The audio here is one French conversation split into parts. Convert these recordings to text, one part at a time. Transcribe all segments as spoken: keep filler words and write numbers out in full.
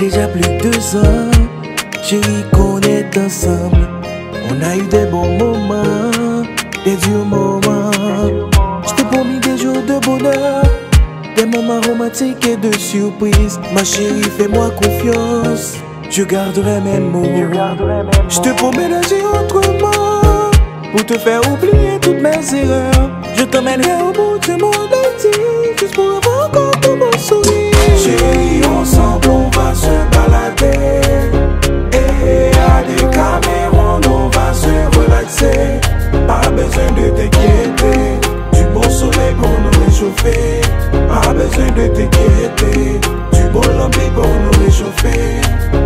déjà plus de deux ans, chérie, qu'on est ensemble. On a eu des bons moments, des durs moments. Je t'ai promis des jours de bonheur, des moments romantiques et de surprise. Ma chérie, fais-moi confiance, je garderai mes mots. Je te promets d'agir autrement, pour te faire oublier toutes mes erreurs. Je t'emmènerai au bout du monde entier, juste pour avoir encore ton beau sourire. Chérie, ensemble on va se balader, et à des Cameroun on va se relaxer. Pas besoin de t'inquiéter, du beau soleil pour nous réchauffer. Pas besoin de t'inquiéter, du beau lambi pour nous réchauffer.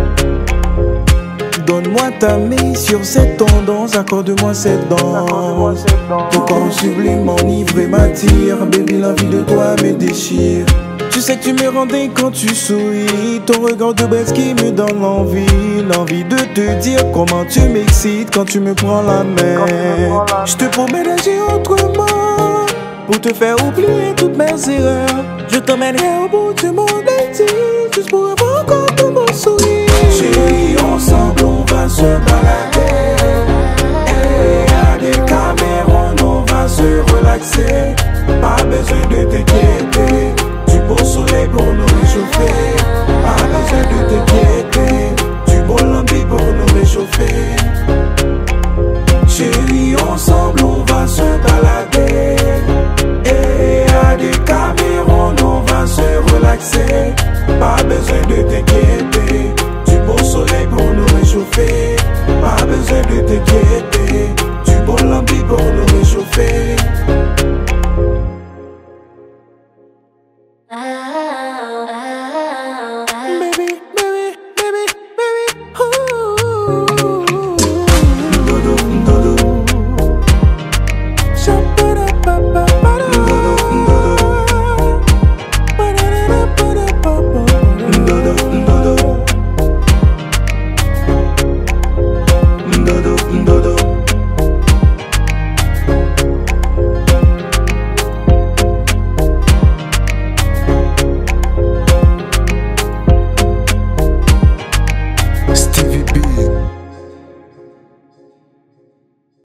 Donne-moi ta main sur cette tendance, accorde-moi cette danse. Ton corps sublime m'enivre et m'attire, baby, l'envie de toi me déchire. Tu sais que tu me rendais quand tu souris, ton regard de baisse qui me donne l'envie. L'envie de te dire comment tu m'excites quand tu me prends la main. Je te promets d'agir autrement, pour te faire oublier toutes mes erreurs. Je t'emmènerai au bout du monde entier, juste pour avoir encore ton beau sourire. Chérie, ensemble on va se balader, et à des Cameroun on va se relaxer. Pas besoin de t'inquiéter, du beau soleil pour nous réchauffer. Pas besoin de t'inquiéter.